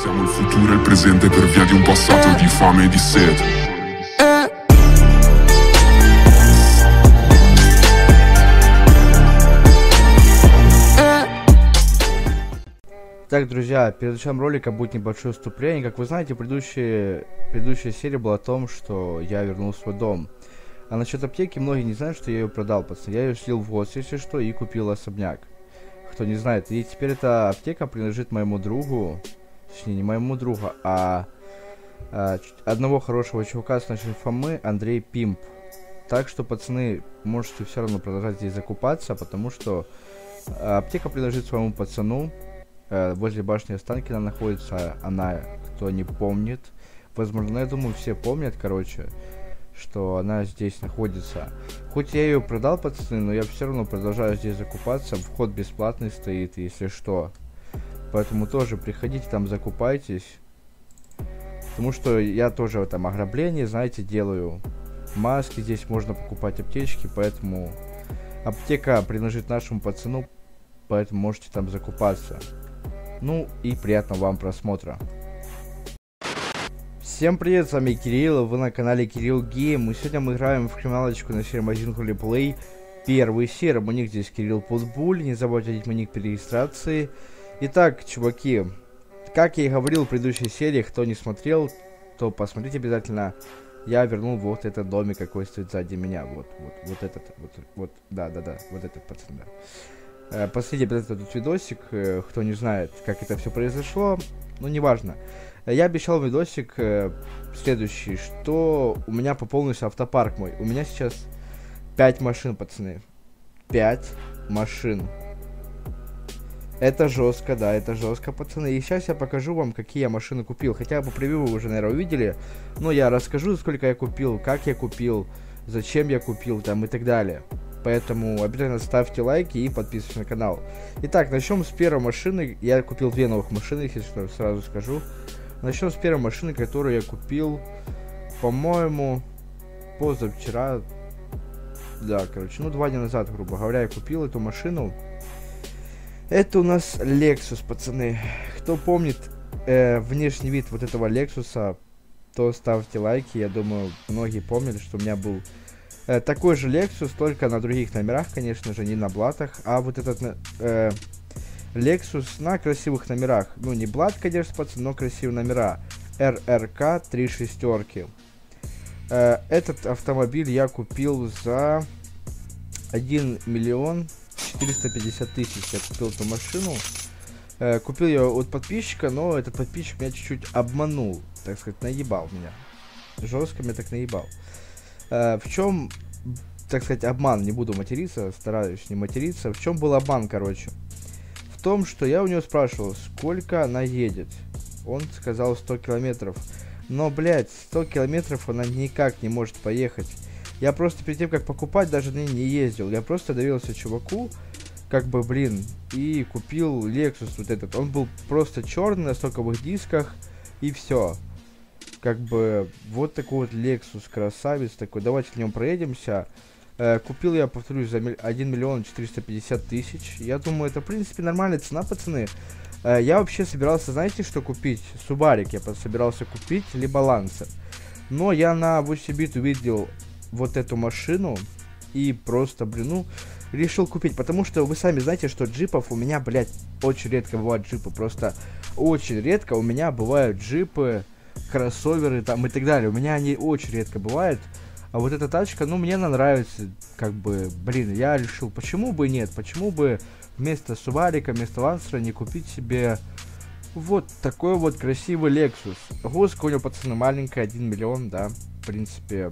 Siamo il futuro e il presente per via di un passato di fame e di sete. Так, друзья, перед началом ролика будет небольшое вступление. Как вы знаете, предыдущая серия была о том, что я вернул свой дом. А насчет аптеки, многие не знают, что я ее продал, пацаны. Я ее слил в год, если что, и купил особняк. Кто не знает. И теперь эта аптека принадлежит моему другу. Точнее, не моему другу, а одного хорошего чувака с нашей Фомы, Андрей Пимп. Так что, пацаны, можете все равно продолжать здесь закупаться, потому что аптека принадлежит своему пацану. Возле башни Останкина находится она, кто не помнит. Возможно, я думаю, все помнят, короче, что она здесь находится. Хоть я ее продал, пацаны, но я все равно продолжаю здесь закупаться. Вход бесплатный стоит, если что. Поэтому тоже приходите там, закупайтесь. Потому что я тоже там ограбление, знаете, делаю. Маски здесь можно покупать, аптечки, поэтому аптека принадлежит нашему пацану, поэтому можете там закупаться. Ну и приятного вам просмотра. Всем привет, с вами Кирилл, вы на канале Кирилл Гейм. И сегодня мы играем в криминалочку на серии магазин Ролеплей. Первый серия, мой ник здесь Кирилл Путбуль, не забудьте одеть мой ник при регистрации. Итак, чуваки, как я и говорил в предыдущей серии, кто не смотрел, то посмотрите обязательно. Я вернул вот этот домик, какой стоит сзади меня. Вот этот, да, вот этот, пацан, да. Посмотрите обязательно этот видосик, кто не знает, как это все произошло, ну неважно. Я обещал видосик следующий, что у меня пополнился автопарк мой. У меня сейчас 5 машин, пацаны. 5 машин. Это жестко, да, это жестко, пацаны. И сейчас я покажу вам, какие я машины купил. Хотя по превью вы уже, наверное, увидели. Но я расскажу, сколько я купил, как я купил, зачем я купил, там и так далее. Поэтому обязательно ставьте лайки и подписывайтесь на канал. Итак, начнем с первой машины. Я купил 2 новых машины, если что, сразу скажу. Начнем с первой машины, которую я купил, по-моему, позавчера. Да, короче, ну 2 дня назад, грубо говоря, я купил эту машину. Это у нас Lexus, пацаны. Кто помнит внешний вид вот этого Lexus, то ставьте лайки. Я думаю, многие помнят, что у меня был такой же Lexus, только на других номерах, конечно же, не на блатах. А вот этот Lexus на красивых номерах. Ну, не блат, конечно, пацаны, но красивые номера. RRK 3 шестерки. Этот автомобиль я купил за 1 миллион 450 тысяч. Я купил эту машину. Купил ее от подписчика, но этот подписчик меня чуть-чуть обманул. Так сказать, наебал меня. Жестко меня так наебал. В чем, так сказать, обман? Не буду материться, стараюсь не материться. В чем был обман, короче? В том, что я у него спрашивал, сколько она едет. Он сказал 100 километров. Но, блядь, 100 километров она никак не может поехать. Я просто перед тем, как покупать, даже на ней не ездил. Я просто доверился чуваку, как бы, блин, и купил Lexus вот этот. Он был просто черный на стоковых дисках, и все. Как бы, вот такой вот Lexus, красавец такой. Давайте в нем проедемся. Купил я, повторюсь, за 1 миллион 450 тысяч. Я думаю, это, в принципе, нормальная цена, пацаны. Я вообще собирался, знаете, что купить? Субарик я собирался купить, либо Lancer. Но я на 8-бит увидел вот эту машину и просто, блин, ну, решил купить. Потому что вы сами знаете, что джипов у меня, блядь, очень редко бывают джипы. Просто очень редко у меня бывают джипы, кроссоверы там и так далее. У меня они очень редко бывают. А вот эта тачка, ну, мне она нравится. Как бы, блин, я решил, почему бы нет? Почему бы вместо Субарика, вместо Лансера не купить себе вот такой вот красивый Lexus. Госка у него, пацаны, маленькая, 1 миллион, да. В принципе,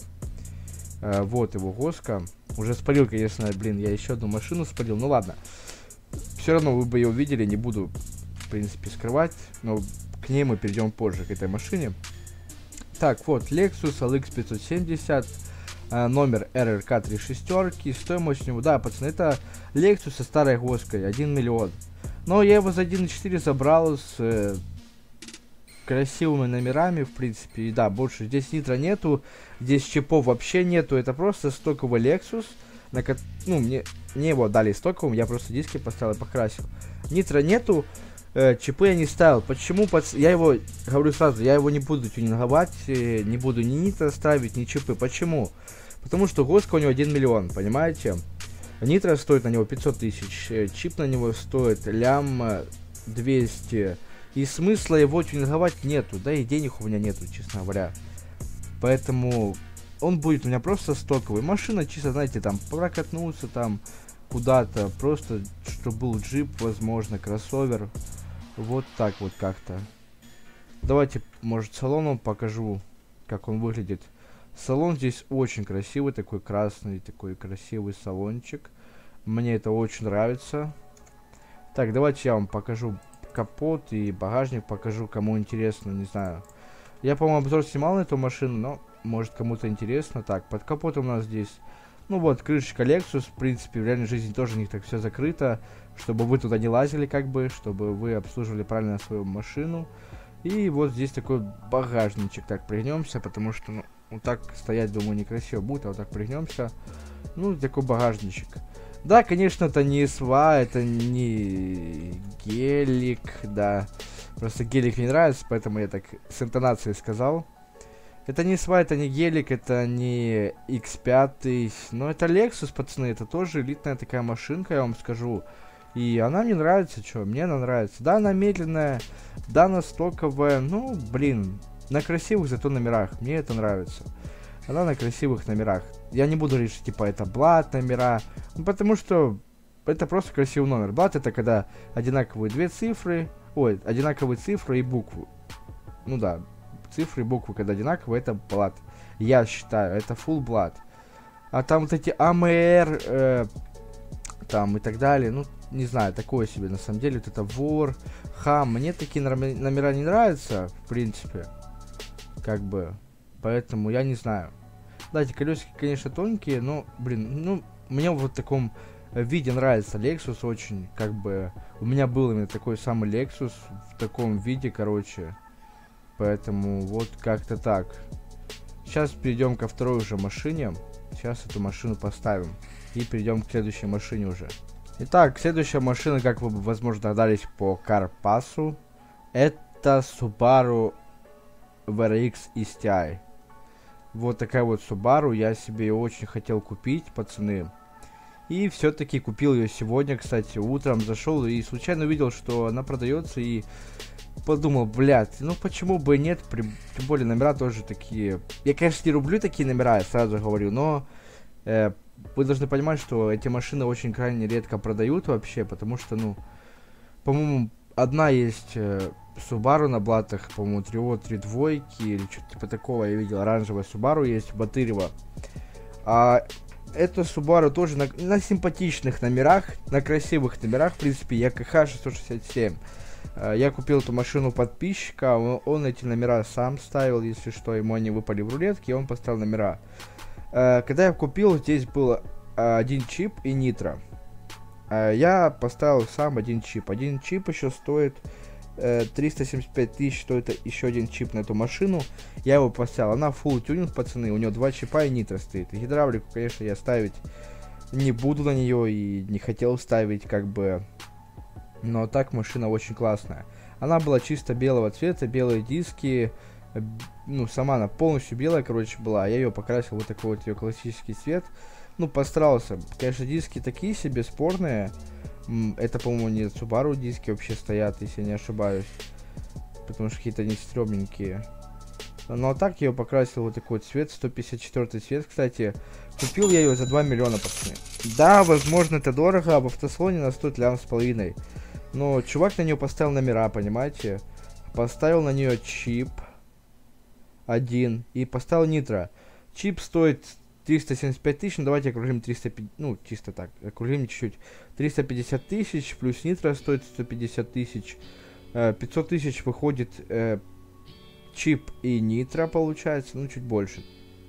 вот его госка. Уже спалил, конечно, блин, я еще одну машину спалил. Ну ладно. Все равно вы бы ее увидели, не буду, в принципе, скрывать. Но к ней мы перейдем позже, к этой машине. Так, вот, Lexus LX 570, номер RRK 3 шестерки, стоимость у него, да, пацаны, это Lexus со старой гоской, 1 миллион. Но я его за 1.4 забрал с красивыми номерами, в принципе, и да, больше здесь нитро нету, здесь чипов вообще нету, это просто стоковый Lexus, ну, мне его дали стоковым, я просто диски поставил и покрасил. Нитро нету, чипы я не ставил. Почему? Я его, говорю сразу, я его не буду тюнинговать, не буду ни нитро ставить, ни чипы. Почему? Потому что госка у него 1 миллион, понимаете? Нитро стоит на него 500 тысяч, чип на него стоит лям 200. И смысла его тюнинговать нету, да и денег у меня нету, честно говоря. Поэтому он будет у меня просто стоковый. Машина чисто, знаете, там прокатнуться там куда-то, просто чтобы был джип, возможно, кроссовер. Вот так вот как-то. Давайте, может, салон вам покажу, как он выглядит. Салон здесь очень красивый, такой красный, такой красивый салончик. Мне это очень нравится. Так, давайте я вам покажу капот и багажник, покажу, кому интересно, не знаю. Я, по-моему, обзор снимал на эту машину, но может кому-то интересно. Так, под капотом у нас здесь, ну вот, крышечка Lexus. В принципе, в реальной жизни тоже у них так все закрыто, чтобы вы туда не лазили, как бы, чтобы вы обслуживали правильно свою машину. И вот здесь такой багажничек. Так, пригнемся, потому что, ну, вот так стоять, думаю, некрасиво будет, а вот так пригнемся. Ну, такой багажничек. Да, конечно, это не СВА, это не гелик, да. Просто гелик мне нравится, поэтому я так с интонацией сказал. Это не СВА, это не гелик, это не X5, но это Lexus, пацаны, это тоже элитная такая машинка, я вам скажу. И она мне нравится, что, мне она нравится. Да, она медленная, да, она стоковая, ну, блин, на красивых зато номерах, мне это нравится. Она на красивых номерах. Я не буду говорить, что типа это блат номера, ну, потому что это просто красивый номер. Блат это когда одинаковые две цифры, ой, одинаковые цифры и буквы. Ну да, цифры и буквы, когда одинаковые, это блат. Я считаю, это full блат. А там вот эти АМР, там и так далее, ну, не знаю, такое себе на самом деле. Вот это вор, хам, мне такие номера не нравятся, в принципе, как бы, поэтому я не знаю. Да, эти колесики, конечно, тонкие, но, блин, ну, мне вот в таком виде нравится Lexus очень, как бы, у меня был именно такой самый Lexus в таком виде, короче, поэтому вот как-то так. Сейчас перейдем ко второй уже машине, сейчас эту машину поставим и перейдем к следующей машине уже. Итак, следующая машина, как вы, возможно, догадались по карпасу, это Subaru WRX STI. Вот такая вот Subaru, я себе ее очень хотел купить, пацаны. И все-таки купил ее сегодня, кстати, утром зашел и случайно увидел, что она продается, и подумал, блядь, ну почему бы и нет, тем более номера тоже такие. Я, конечно, не люблю такие номера, я сразу говорю, но вы должны понимать, что эти машины очень крайне редко продают вообще, потому что, ну, по-моему, одна есть Subaru на блатах, по-моему, 3 двойки или что-то типа такого, я видел, оранжевая Subaru есть, Батырева. А эта Subaru тоже на симпатичных номерах, на красивых номерах, в принципе, ЯКХ 667. Я купил эту машину подписчика, он эти номера сам ставил, если что, ему они выпали в рулетке, и он поставил номера. Когда я купил, здесь был один чип и нитро. Я поставил сам один чип. Один чип еще стоит 375 тысяч, стоит еще один чип на эту машину. Я его поставил. Она full тюнинг, пацаны. У нее 2 чипа и нитро стоит. И гидравлику, конечно, я ставить не буду на нее и не хотел ставить, как бы. Но так машина очень классная. Она была чисто белого цвета, белые диски. Ну, сама она полностью белая, короче, была. Я ее покрасил вот такой вот ее классический цвет. Ну, постарался. Конечно, диски такие себе спорные. Это, по-моему, не Subaru диски вообще стоят, если я не ошибаюсь. Потому что какие-то они стрёмненькие. Ну, а так я ее покрасил вот такой вот цвет. 154 цвет, кстати. Купил я ее за 2 миллиона, пацаны. Да, возможно, это дорого, а в автосалоне она стоит 1,5 ляма. Но чувак на нее поставил номера, понимаете? Поставил на нее чип один и поставил нитро. Чип стоит 375 тысяч, ну давайте округлим 350, ну чисто так, округлим чуть-чуть. 350 тысяч плюс нитро стоит 150 тысяч. 500 тысяч выходит чип и нитро получается, ну чуть больше.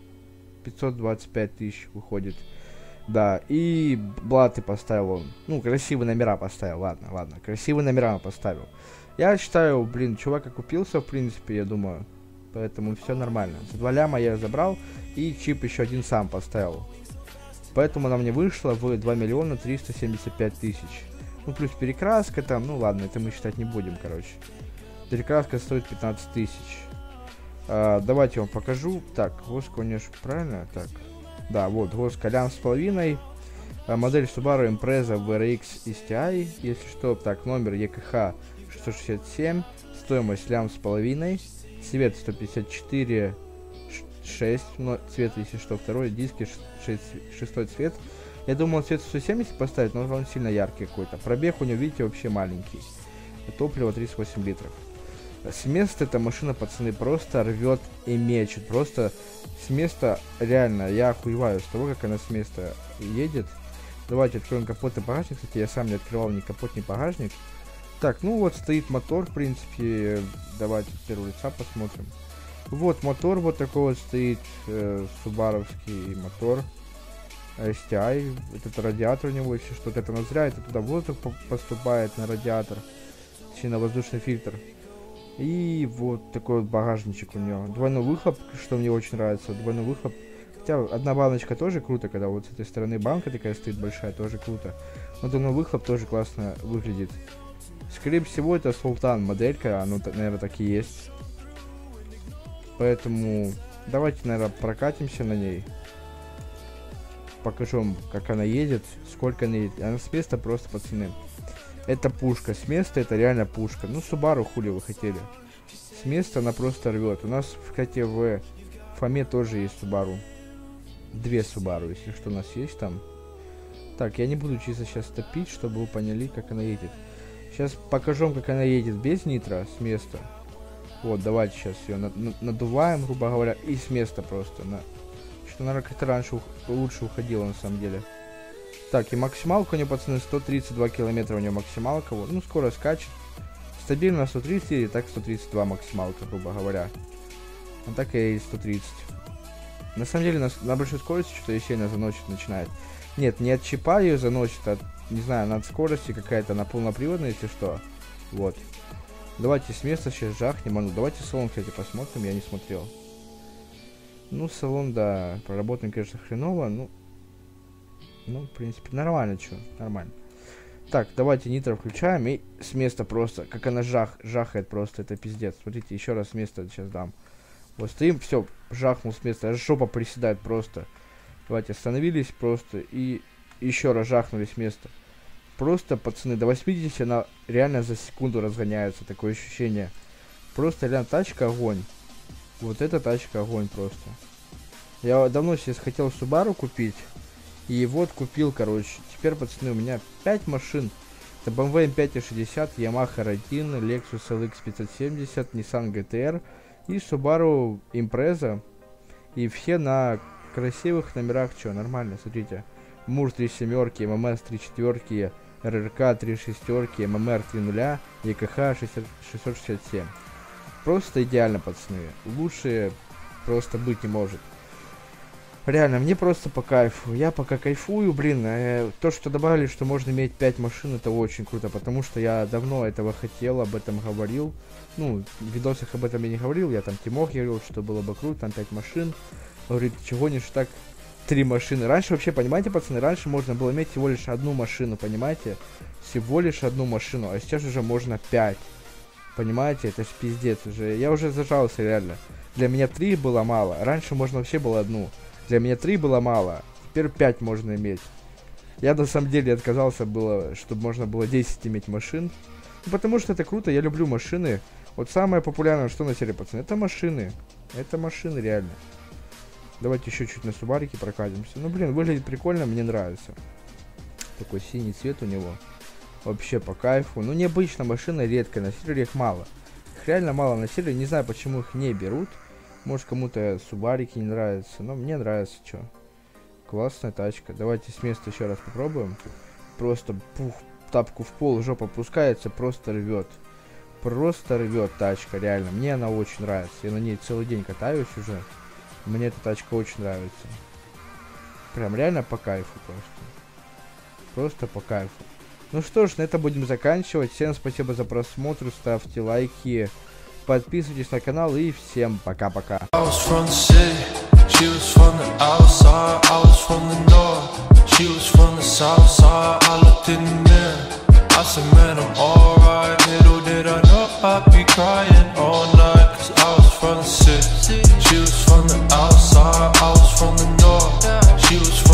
525 тысяч выходит. Да, и блаты поставил он. Ну, красивые номера поставил, ладно, красивые номера поставил. Я считаю, блин, чувак окупился, в принципе, я думаю. Поэтому все нормально. За 2 ляма я забрал и чип еще один сам поставил. Поэтому она мне вышла в 2 миллиона 375 тысяч. Ну, плюс перекраска там, ну ладно, это мы считать не будем, короче. Перекраска стоит 15 тысяч. Давайте я вам покажу. Так, ГОС, конечно, правильно? Так, да, вот, ГОС Колян с половиной. Модель Subaru Impreza VRX STI, если что. Так, номер ЕКХ 667. Стоимость лям с половиной. Цвет 154 6. Но цвет, если что, второй. Диски 6 цвет. Я думал, цвет 170 поставить, но он сильно яркий какой-то. Пробег у него, видите, вообще маленький. Топливо 38 литров. С места эта машина, пацаны, просто рвет и мечет. Просто с места, реально, я охуеваю с того, как она с места едет. Давайте откроем капот и багажник. Кстати, я сам не открывал ни капот, ни багажник. Так, ну вот стоит мотор, в принципе. Давайте с первого лица посмотрим. Вот мотор вот такой вот стоит. Субаровский мотор. STI. Это радиатор у него, если что-то это нозря. Это туда воздух поступает на радиатор. Точнее, на воздушный фильтр. И вот такой вот багажничек у него. Двойной выхлоп, что мне очень нравится. Двойной выхлоп. Хотя одна баночка тоже круто, когда вот с этой стороны банка такая стоит большая, тоже круто. Но двойной выхлоп тоже классно выглядит. Скорее всего, это Султан моделька, оно, наверное, так и есть. Поэтому давайте, наверное, прокатимся на ней. Покажу вам, как она едет, сколько она едет. Она с места просто, пацаны. Это пушка. С места это реально пушка. Ну, Subaru, хули вы хотели. С места она просто рвет. У нас, кстати, в Фоме тоже есть Subaru. Две Subaru, если что, у нас есть там. Так, я не буду чисто сейчас топить, чтобы вы поняли, как она едет. Сейчас покажу вам, как она едет без нитро, с места. Вот, давайте сейчас ее надуваем, грубо говоря, и с места просто. Что, наверное, как-то раньше лучше уходила, на самом деле. Так, и максималка у нее, пацаны, 132 километра у нее максималка. Вот. Ну, скоро скачет. Стабильно 130 или так 132 максималка, грубо говоря. А так и 130. На самом деле, на большой скорости что-то еще сильно заносит начинает. Нет, не от чипа ее заносит, а, не знаю, она от скорости какая-то, она полноприводная, если что. Вот. Давайте с места сейчас жахнем. А ну, давайте салон, кстати, посмотрим, я не смотрел. Ну, салон, да, проработан, конечно, хреново, ну, в принципе, нормально, что, нормально. Так, давайте нитро включаем и с места просто, как она жахает просто, это пиздец. Смотрите, еще раз с места сейчас дам. Вот стоим, все, жахнул с места, аж жопа приседает просто. Давайте, остановились просто и еще раз жахнули с места. Просто, пацаны, до 80 она реально за секунду разгоняется, такое ощущение. Просто реально тачка огонь. Вот эта тачка огонь просто. Я давно сейчас хотел Subaru купить. И вот купил, короче. Теперь, пацаны, у меня 5 машин. Это BMW M560, Yamaha R1, Lexus LX 570, Nissan GT-R и Subaru Impreza. И все на красивых номерах. Что, нормально, смотрите. Мур 3 семерки, ММС 3 четверки, РРК 3 шестерки, ММР 3 нуля, ЕКХ 667. Просто идеально, пацаны. Лучше просто быть не может. Реально, мне просто по кайфу. Я пока кайфую, блин. То, что добавили, что можно иметь 5 машин, это очень круто. Потому что я давно этого хотел, об этом говорил. Ну, в видосах об этом я не говорил. Я там Тимох говорил, что было бы круто, там 5 машин. Говорит, чего не так 3 машины. Раньше вообще, понимаете, пацаны, раньше можно было иметь всего лишь одну машину, понимаете? Всего лишь одну машину, а сейчас уже можно 5. Понимаете, это ж пиздец уже. Я уже зажался реально. Для меня 3 было мало. Раньше можно вообще было одну. Для меня 3 было мало. Теперь 5 можно иметь. Я на самом деле отказался было, чтобы можно было 10 иметь машин. Ну, потому что это круто, я люблю машины. Вот самое популярное, что на серии, пацаны, это машины. Это машины реально. Давайте еще чуть на Субарике прокатимся. Ну, блин, выглядит прикольно, мне нравится. Такой синий цвет у него. Вообще по кайфу. Ну, необычно, машина редкая, на сервере их мало. Их реально мало на сервере, не знаю, почему их не берут. Может, кому-то Субарики не нравятся, но мне нравится, что. Классная тачка. Давайте с места еще раз попробуем. Просто, пух, тапку в пол, жопа опускается, просто рвет. Просто рвет тачка, реально. Мне она очень нравится. Я на ней целый день катаюсь уже. Мне эта тачка очень нравится. Прям реально по кайфу просто. Просто по кайфу. Ну что ж, на этом будем заканчивать. Всем спасибо за просмотр. Ставьте лайки. Подписывайтесь на канал и всем пока-пока. She was from the south side, I looked in the mirror. I said, man, I'm alright. Little did I know I'd be crying all night. Cause I was from the city, she was from the outside. I was from the north, she was